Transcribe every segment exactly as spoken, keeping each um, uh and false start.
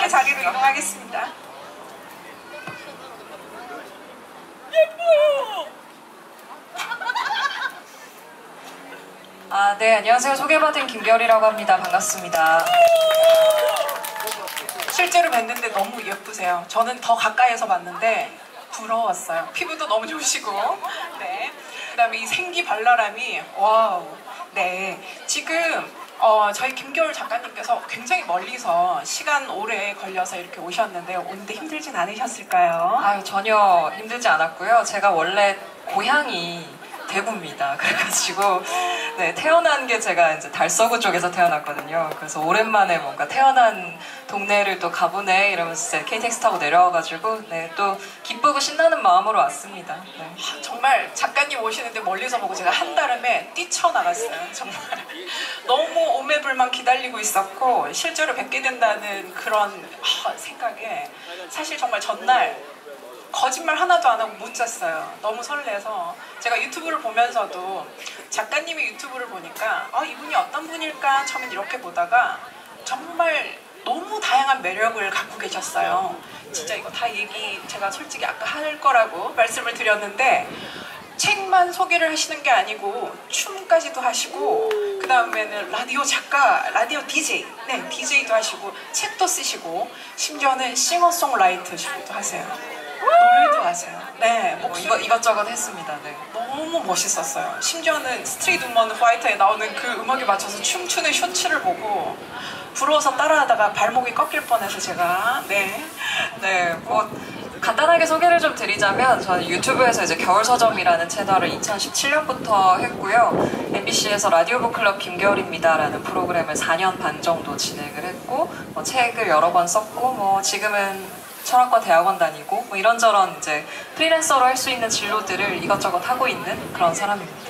제 자리로 이동하겠습니다. 아, 네, 안녕하세요. 소개받은 김별이라고 합니다. 반갑습니다. 실제로 뵀는데 너무 예쁘세요. 저는 더 가까이에서 봤는데 부러웠어요. 피부도 너무 좋으시고. 네. 그다음에 이 생기 발랄함이 와우. 네. 지금 어, 저희 김겨울 작가님께서 굉장히 멀리서 시간 오래 걸려서 이렇게 오셨는데 오는데 힘들진 않으셨을까요? 아유, 전혀 힘들지 않았고요. 제가 원래 고향이 대구입니다. 그래가지고 네, 태어난 게 제가 이제 달서구 쪽에서 태어났거든요. 그래서 오랜만에 뭔가 태어난 동네를 또 가보네 이러면서 케이티엑스 타고 내려와가지고 네, 또 기쁘고 신나는 마음으로 왔습니다. 네. 아, 정말 작가님 오시는데 멀리서 보고 제가 한달음에 뛰쳐나갔어요. 정말 너무 오매불만 기다리고 있었고 실제로 뵙게 된다는 그런 아, 생각에 사실 정말 전날 거짓말 하나도 안 하고 못 잤어요. 너무 설레서 제가 유튜브를 보면서도 작가님의 유튜브를 보니까 아, 이분이 어떤 분일까 처음엔 이렇게 보다가 정말 너무 다양한 매력을 갖고 계셨어요. 진짜 이거 다 얘기 제가 솔직히 아까 할 거라고 말씀을 드렸는데 책만 소개를 하시는 게 아니고 춤까지도 하시고 그 다음에는 라디오 작가, 라디오 디제이, 네 디제이도 하시고 책도 쓰시고 심지어는 싱어송라이터시기도 하세요. 노래도 하세요. 네, 뭐 이것, 이것저것 했습니다. 네. 너무 멋있었어요. 심지어는 스트리트 우먼 화이트에 나오는 그 음악에 맞춰서 춤추는 쇼츠를 보고 부러워서 따라하다가 발목이 꺾일 뻔해서 제가 네, 네, 뭐 간단하게 소개를 좀 드리자면 저는 유튜브에서 이제 겨울서점이라는 채널을 이천십칠 년부터 했고요. 엠비씨에서 라디오 북클럽 김겨울입니다라는 프로그램을 사 년 반 정도 진행을 했고 뭐 책을 여러 번 썼고 뭐 지금은 철학과 대학원 다니고 뭐 이런저런 이제 프리랜서로 할 수 있는 진로들을 이것저것 하고 있는 그런 사람입니다.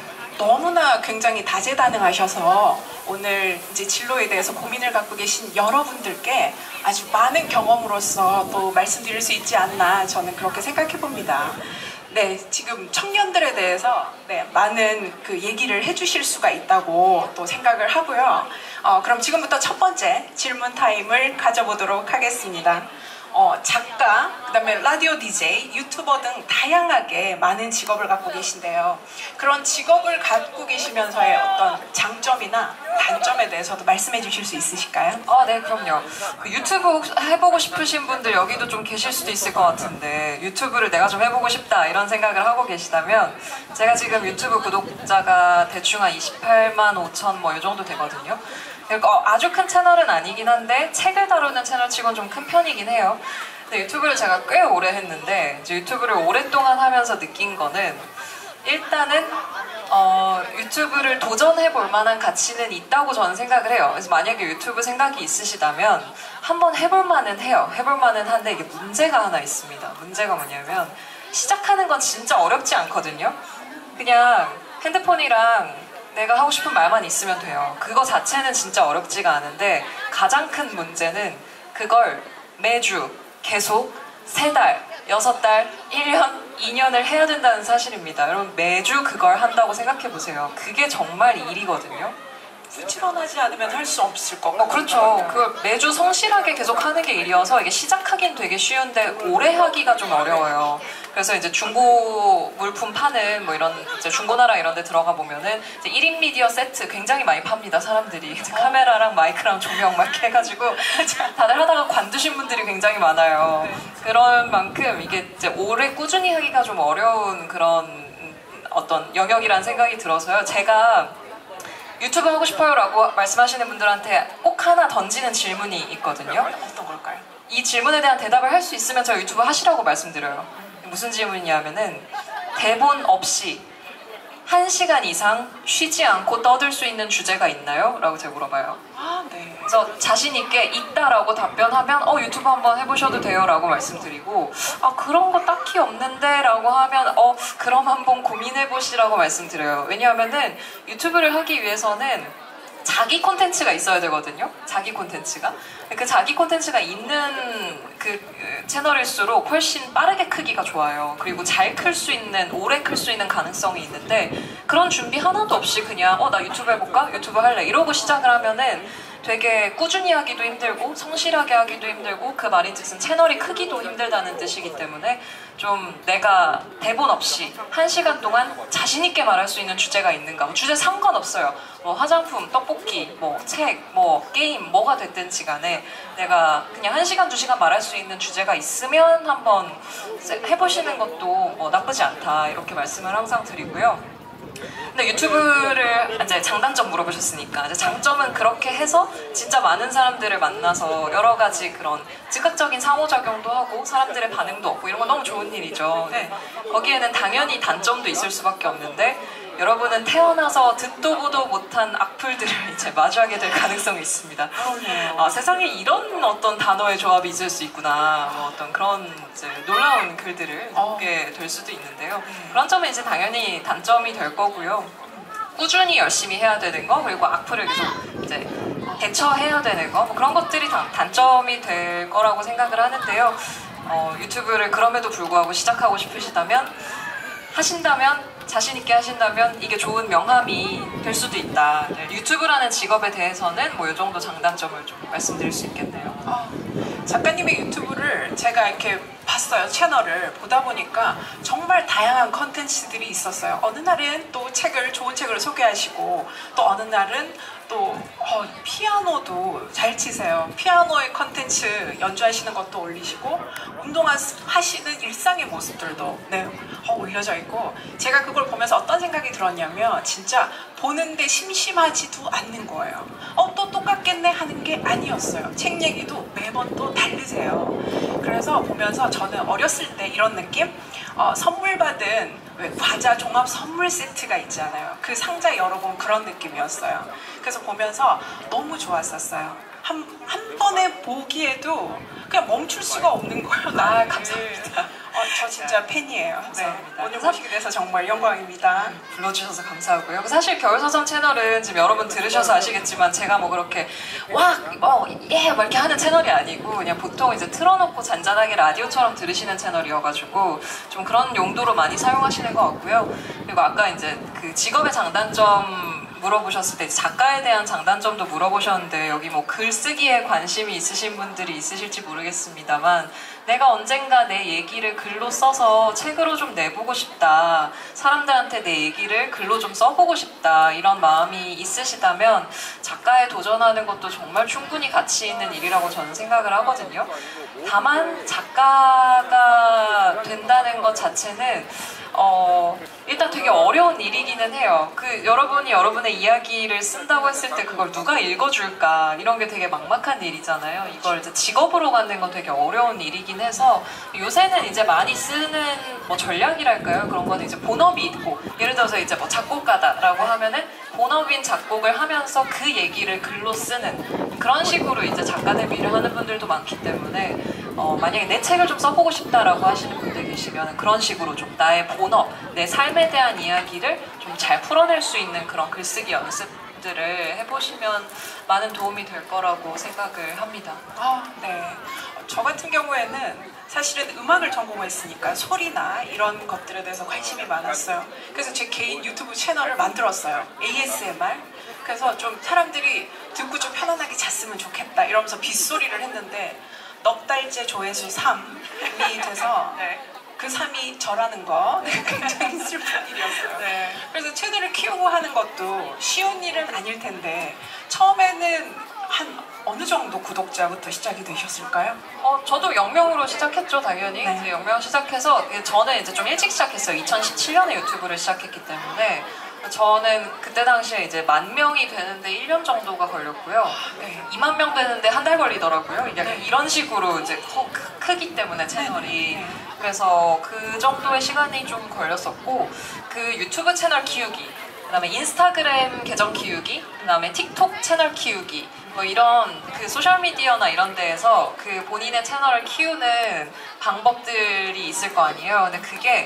너무나 굉장히 다재다능하셔서 오늘 이제 진로에 대해서 고민을 갖고 계신 여러분들께 아주 많은 경험으로서 또 말씀드릴 수 있지 않나 저는 그렇게 생각해 봅니다. 네, 지금 청년들에 대해서 네, 많은 그 얘기를 해주실 수가 있다고 또 생각을 하고요. 어, 그럼 지금부터 첫 번째 질문 타임을 가져보도록 하겠습니다. 어, 작가, 그 다음에 라디오 디제이, 유튜버 등 다양하게 많은 직업을 갖고 계신데요. 그런 직업을 갖고 계시면서의 어떤 장점이나 단점에 대해서도 말씀해 주실 수 있으실까요? 아, 네, 그럼요. 그 유튜브 해보고 싶으신 분들 여기도 좀 계실 수도 있을 것 같은데 유튜브를 내가 좀 해보고 싶다 이런 생각을 하고 계시다면 제가 지금 유튜브 구독자가 대충 한 이십팔만 오천 뭐 이 정도 되거든요. 그러니까 아주 큰 채널은 아니긴 한데 책을 다루는 채널 치곤 좀 큰 편이긴 해요. 근데 유튜브를 제가 꽤 오래 했는데 이제 유튜브를 오랫동안 하면서 느낀 거는 일단은 어, 유튜브를 도전해볼 만한 가치는 있다고 저는 생각을 해요. 그래서 만약에 유튜브 생각이 있으시다면 한번 해볼 만은 해요. 해볼 만은 한데 이게 문제가 하나 있습니다. 문제가 뭐냐면 시작하는 건 진짜 어렵지 않거든요. 그냥 핸드폰이랑 내가 하고 싶은 말만 있으면 돼요. 그거 자체는 진짜 어렵지가 않은데 가장 큰 문제는 그걸 매주 계속 세 달, 여섯 달, 일 년, 이 년을 해야 된다는 사실입니다. 여러분 매주 그걸 한다고 생각해보세요. 그게 정말 일이거든요. 부지런하지 않으면 할 수 없을 것 같아요. 어, 그렇죠. 그걸 매주 성실하게 계속 하는 게 일이어서 이게 시작하긴 되게 쉬운데 오래 하기가 좀 어려워요. 그래서 이제 중고 물품 파는 뭐 이런 이제 중고나라 이런 데 들어가 보면은 이제 일 인 미디어 세트 굉장히 많이 팝니다. 사람들이 이제 카메라랑 마이크랑 조명 막 이렇게 해가지고 다들 하다가 관두신 분들이 굉장히 많아요. 그런 만큼 이게 이제 오래 꾸준히 하기가 좀 어려운 그런 어떤 영역이라는 생각이 들어서요. 제가 유튜브 하고 싶어요 라고 말씀하시는 분들한테 꼭 하나 던지는 질문이 있거든요. 어떤 걸까요? 이 질문에 대한 대답을 할 수 있으면 저 유튜브 하시라고 말씀드려요. 무슨 질문이냐면은 대본 없이 한 시간 이상 쉬지 않고 떠들 수 있는 주제가 있나요? 라고 제가 물어봐요. 아, 네. 그래서 자신 있게 있다라고 답변하면 어 유튜브 한번 해보셔도 돼요 라고 말씀드리고 아 그런 거 딱히 없는데 라고 하면 어 그럼 한번 고민해보시라고 말씀드려요. 왜냐하면은 유튜브를 하기 위해서는 자기 콘텐츠가 있어야 되거든요. 자기 콘텐츠가. 그 자기 콘텐츠가 있는 그 채널일수록 훨씬 빠르게 크기가 좋아요. 그리고 잘 클 수 있는, 오래 클 수 있는 가능성이 있는데 그런 준비 하나도 없이 그냥 어 나 유튜브 해볼까? 유튜브 할래? 이러고 시작을 하면은 되게 꾸준히 하기도 힘들고 성실하게 하기도 힘들고 그 말인즉슨 채널이 크기도 힘들다는 뜻이기 때문에 좀 내가 대본 없이 한 시간 동안 자신 있게 말할 수 있는 주제가 있는가, 뭐 주제 상관없어요. 뭐 화장품, 떡볶이, 뭐 책, 뭐 게임, 뭐가 됐든지 간에 내가 그냥 한 시간, 두 시간 말할 수 있는 주제가 있으면 한번 해보시는 것도 뭐 나쁘지 않다, 이렇게 말씀을 항상 드리고요. 근데 유튜브를 이제 장단점 물어보셨으니까 이제 장점은 그렇게 해서 진짜 많은 사람들을 만나서 여러 가지 그런 즉각적인 상호작용도 하고 사람들의 반응도 얻고 이런 건 너무 좋은 일이죠. 네. 거기에는 당연히 단점도 있을 수밖에 없는데 여러분은 태어나서 듣도 보도 못한 악플들을 이제 마주하게 될 가능성이 있습니다. 아, 세상에 이런 어떤 단어의 조합이 있을 수 있구나, 뭐 어떤 그런 이제 놀라운 글들을 듣게 될 수도 있는데요. 그런 점은 이제 당연히 단점이 될 거고요. 꾸준히 열심히 해야 되는 거, 그리고 악플을 계속 이제 대처해야 되는 거, 뭐 그런 것들이 단, 단점이 될 거라고 생각을 하는데요. 어, 유튜브를 그럼에도 불구하고 시작하고 싶으시다면, 하신다면, 자신있게 하신다면 이게 좋은 명함이 될 수도 있다. 유튜브라는 직업에 대해서는 뭐 이 정도 장단점을 좀 말씀드릴 수 있겠네요. 아, 작가님의 유튜브를 제가 이렇게 봤어요. 채널을 보다 보니까 정말 다양한 컨텐츠들이 있었어요. 어느 날은 또 책을, 좋은 책을 소개하시고, 또 어느 날은 또 어, 피아노도 잘 치세요. 피아노의 컨텐츠 연주하시는 것도 올리시고, 운동하시는 일상의 모습들도 네, 어, 올려져 있고, 제가 그걸 보면서 어떤 생각이 들었냐면 진짜 보는데 심심하지도 않는 거예요. 어, 또 똑같겠네 하는 게 아니었어요. 책 얘기도 매번 또 다르세요. 그래서 보면서 저는 어렸을 때 이런 느낌? 어, 선물 받은 왜 과자 종합 선물 세트가 있잖아요. 그 상자 열어본 그런 느낌이었어요. 그래서 보면서 너무 좋았었어요. 한, 한 번에 보기에도 그냥 멈출 수가 없는 거예요. 아, 감사합니다. 어, 저 진짜 팬이에요. 감사합니다. 네, 오늘 모시게 돼서 정말 영광입니다. 불러주셔서 감사하고요. 사실 겨울서점 채널은 지금 여러분 들으셔서 아시겠지만 제가 뭐 그렇게 와, 뭐, 예! 막 이렇게 하는 채널이 아니고 그냥 보통 이제 틀어놓고 잔잔하게 라디오처럼 들으시는 채널이어가지고 좀 그런 용도로 많이 사용하시는 것 같고요. 그리고 아까 이제 그 직업의 장단점 물어보셨을 때 작가에 대한 장단점도 물어보셨는데 여기 뭐 글쓰기에 관심이 있으신 분들이 있으실지 모르겠습니다만 내가 언젠가 내 얘기를 글로 써서 책으로 좀 내보고 싶다, 사람들한테 내 얘기를 글로 좀 써보고 싶다, 이런 마음이 있으시다면 작가에 도전하는 것도 정말 충분히 가치 있는 일이라고 저는 생각을 하거든요. 다만 작가가 된다는 것 자체는 어, 일단 되게 어려운 일이기는 해요. 그 여러분이 여러분의 이야기를 쓴다고 했을 때 그걸 누가 읽어줄까, 이런 게 되게 막막한 일이잖아요. 이걸 이제 직업으로 갖는 건 되게 어려운 일이긴 해서 요새는 이제 많이 쓰는 뭐 전략이랄까요? 그런 거는 이제 본업이 있고, 예를 들어서 이제 뭐 작곡가다라고 하면은 본업인 작곡을 하면서 그 얘기를 글로 쓰는 그런 식으로 이제 작가 데뷔를 하는 분들도 많기 때문에 어, 만약에 내 책을 좀 써보고 싶다라고 하시는 분들 계시면 그런 식으로 좀 나의 본업, 내 삶에 대한 이야기를 좀 잘 풀어낼 수 있는 그런 글쓰기 연습들을 해보시면 많은 도움이 될 거라고 생각을 합니다. 아, 네. 저 같은 경우에는 사실은 음악을 전공했으니까 소리나 이런 것들에 대해서 관심이 많았어요. 그래서 제 개인 유튜브 채널을 만들었어요. 에이에스엠알. 그래서 좀 사람들이 듣고 좀 편안하게 잤으면 좋겠다 이러면서 빗소리를 했는데 넉 달째 조회수 삼이 돼서 네. 그 삼이 저라는 거 굉장히 슬픈 일이었어요. 네. 그래서 채널을 키우고 하는 것도 쉬운 일은 아닐 텐데 처음에는 한 어느 정도 구독자부터 시작이 되셨을까요? 어, 저도 영명으로 시작했죠, 당연히. 네. 이제 영명 시작해서 저는 이제 좀 일찍 시작했어요. 이천십칠 년에 유튜브를 시작했기 때문에 저는 그때 당시에 이제 만 명이 되는데 일 년 정도가 걸렸고요. 네. 이만 명 되는데 한 달 걸리더라고요. 약간 네. 이런 식으로 이제 커, 크, 크기 때문에 채널이. 네. 네. 그래서 그 정도의 시간이 좀 걸렸었고, 그 유튜브 채널 키우기, 그 다음에 인스타그램 계정 키우기, 그 다음에 틱톡 채널 키우기, 뭐 이런 그 소셜미디어나 이런 데에서 그 본인의 채널을 키우는 방법들이 있을 거 아니에요. 근데 그게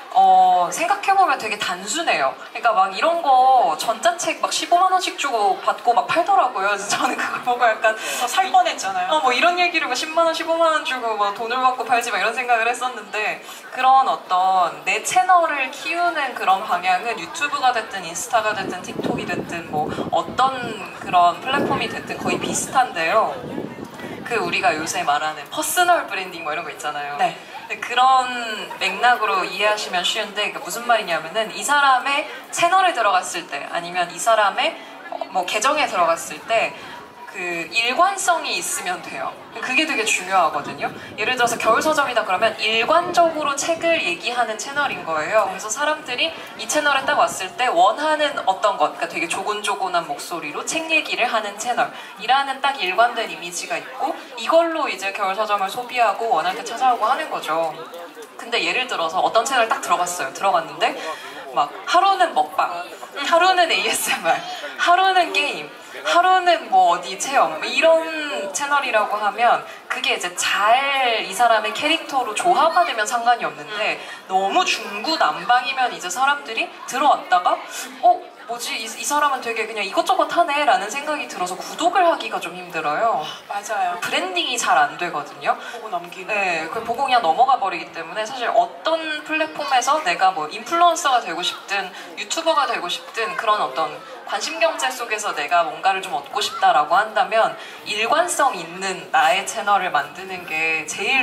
어, 생각해보면 되게 단순해요. 그러니까 막 이런 거 전자책 막 십오만 원씩 주고 받고 막 팔더라고요. 그래서 저는 그걸 보고 약간 저 살 뻔했잖아요. 어, 뭐 이런 얘기를 막 십만 원, 십오만 원 주고 막 돈을 받고 팔지 막 이런 생각을 했었는데 그런 어떤 내 채널을 키우는 그런 방향은 유튜브가 됐든 인스타가 됐든 틱톡이 됐든 뭐 어떤 그런 플랫폼이 됐든 거의 비슷한데요. 그 우리가 요새 말하는 퍼스널 브랜딩 뭐 이런 거 있잖아요. 네. 근데 그런 맥락으로 이해하시면 쉬운데 그러니까 무슨 말이냐면은 이 사람의 채널에 들어갔을 때 아니면 이 사람의 어, 뭐 계정에 들어갔을 때 그 일관성이 있으면 돼요. 그게 되게 중요하거든요. 예를 들어서 겨울서점이다 그러면 일관적으로 책을 얘기하는 채널인 거예요. 그래서 사람들이 이 채널에 딱 왔을 때 원하는 어떤 것, 그러니까 되게 조곤조곤한 목소리로 책 얘기를 하는 채널이라는 딱 일관된 이미지가 있고 이걸로 이제 겨울서점을 소비하고 원할 때 찾아오고 하는 거죠. 근데 예를 들어서 어떤 채널 딱 들어갔어요. 들어갔는데 막 하루는 먹방, 하루는 에이에스엠알, 하루는 게임, 하루는 뭐 어디 체험 뭐 이런 채널이라고 하면 그게 이제 잘 이 사람의 캐릭터로 조화가 되면 상관이 없는데 너무 중구난방이면 이제 사람들이 들어왔다가 어? 뭐지? 이, 이 사람은 되게 그냥 이것저것 하네 라는 생각이 들어서 구독을 하기가 좀 힘들어요. 맞아요. 브랜딩이 잘 안 되거든요. 보고 넘기는. 네, 그걸 보고 그냥 넘어가 버리기 때문에 사실 어떤 플랫폼에서 내가 뭐 인플루언서가 되고 싶든 유튜버가 되고 싶든 그런 어떤 관심 경제 속에서 내가 뭔가를 좀 얻고 싶다라고 한다면 일관성 있는 나의 채널을 만드는 게 제일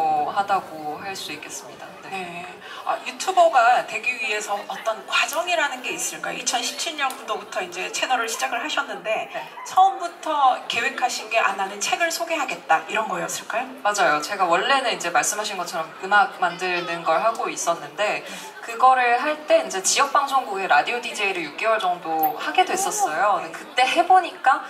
중요하다고 할 수 있겠습니다. 네. 네. 아, 유튜버가 되기 위해서 어떤 과정이라는 게 있을까요? 이천십칠 년도부터 이제 채널을 시작을 하셨는데 네. 처음부터 계획하신 게 아, 나는 책을 소개하겠다 이런 거였을까요? 맞아요. 제가 원래는 이제 말씀하신 것처럼 음악 만드는 걸 하고 있었는데 그거를 할 때 이제 지역 방송국에 라디오 디제이를 육 개월 정도 하게 됐었어요. 근데 그때 해보니까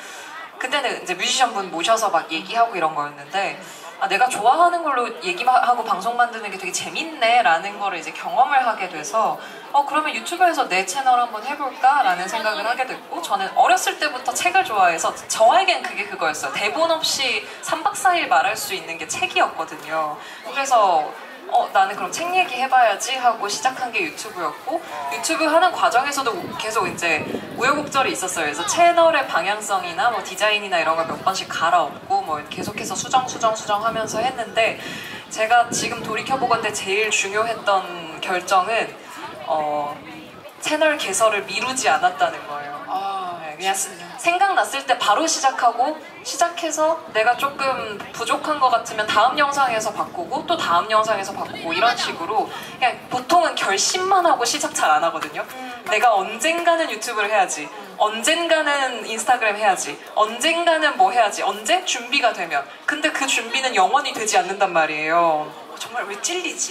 그때는 이제 뮤지션 분 모셔서 막 얘기하고 이런 거였는데 아, 내가 좋아하는 걸로 얘기하고 방송 만드는 게 되게 재밌네 라는 거를 이제 경험을 하게 돼서 어 그러면 유튜브에서 내 채널 한번 해볼까 라는 생각을 하게 됐고 저는 어렸을 때부터 책을 좋아해서 저에겐 그게 그거였어요. 대본 없이 삼 박 사 일 말할 수 있는 게 책이었거든요. 그래서 어 나는 그럼 책 얘기 해봐야지 하고 시작한 게 유튜브였고 유튜브 하는 과정에서도 계속 이제 우여곡절이 있었어요. 그래서 채널의 방향성이나 뭐 디자인이나 이런 걸 몇 번씩 갈아엎고 뭐 계속해서 수정 수정 수정 하면서 했는데 제가 지금 돌이켜보건대 제일 중요했던 결정은 어 채널 개설을 미루지 않았다는 거예요. 아, 네, 그냥 생각났을 때 바로 시작하고 시작해서 내가 조금 부족한 것 같으면 다음 영상에서 바꾸고 또 다음 영상에서 바꾸고 이런 식으로 그냥 보통은 결심만 하고 시작 잘 안 하거든요. 내가 언젠가는 유튜브를 해야지, 언젠가는 인스타그램 해야지, 언젠가는 뭐 해야지, 언제? 준비가 되면. 근데 그 준비는 영원히 되지 않는단 말이에요. 정말 왜 찔리지?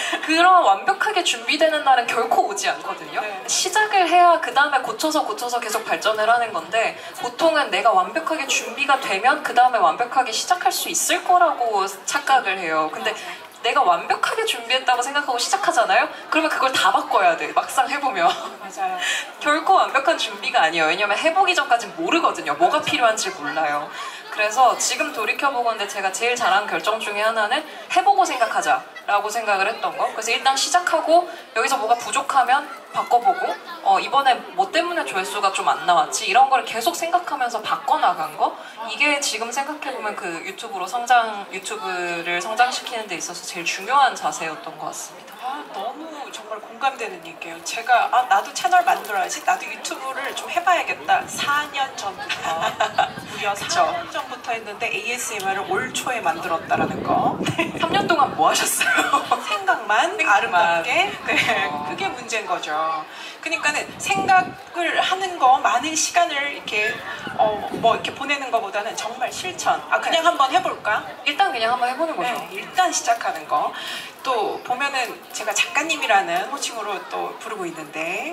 그런 완벽하게 준비되는 날은 결코 오지 않거든요. 네. 시작을 해야 그 다음에 고쳐서 고쳐서 계속 발전을 하는 건데 보통은 내가 완벽하게 준비가 되면 그 다음에 완벽하게 시작할 수 있을 거라고 착각을 해요. 근데 내가 완벽하게 준비했다고 생각하고 시작하잖아요? 그러면 그걸 다 바꿔야 돼. 막상 해보면. 맞아요. 결코 완벽한 준비가 아니에요. 왜냐면 해보기 전까지 모르거든요. 뭐가 필요한지 몰라요. 그래서 지금 돌이켜보건데 제가 제일 잘한 결정 중에 하나는 해보고 생각하자 라고 생각을 했던 거. 그래서 일단 시작하고 여기서 뭐가 부족하면 바꿔보고 어, 이번에 뭐 때문에 조회수가 좀 안 나왔지 이런 걸 계속 생각하면서 바꿔나간 거. 이게 지금 생각해보면 그 유튜브로 성장, 유튜브를 성장시키는 데 있어서 제일 중요한 자세였던 것 같습니다. 아, 너무 정말 공감되는 얘기예요. 제가 아, 나도 채널 만들어야지, 나도 유튜브를 좀 해봐야겠다. 사 년 전부터 무려 사 년 전부터 했는데 에이에스엠알을 올 초에 만들었다라는 거. 삼 년 동안 뭐 하셨어요? 생각만 아름답게. 네, 그게 문제인 거죠. 그러니까는 생각을 하는 거, 많은 시간을 이렇게 어, 뭐 이렇게 보내는 것보다는 정말 실천. 아, 그냥 한번 해볼까? 일단 그냥 한번 해보는 거죠. 네, 일단 시작하는 거. 또 보면은 제가 작가님이라는 호칭으로 또 부르고 있는데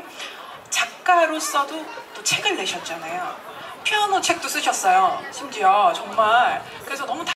작가로서도 또 책을 내셨잖아요. 피아노 책도 쓰셨어요. 심지어 정말. 그래서 너무